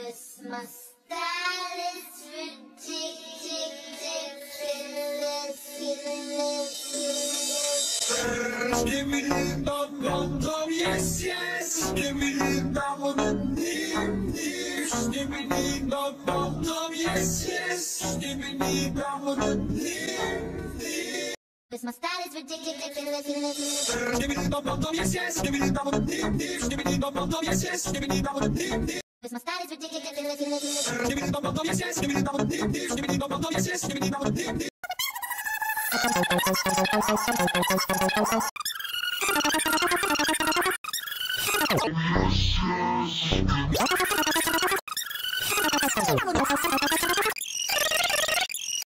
My style is ridiculous. Give me the bum, yes, yes. Give me the bum, give me the bum, yes, yes. Give me the bum, My style is ridiculous. give me the bum, yes, yes. Give me the bum, give me the bum, yes, yes. Give me the bum, My style is ridiculous. give me the bum, yes, yes. Give me the bum, give me the bum, yes, yes. Give me the bum, yes, yes.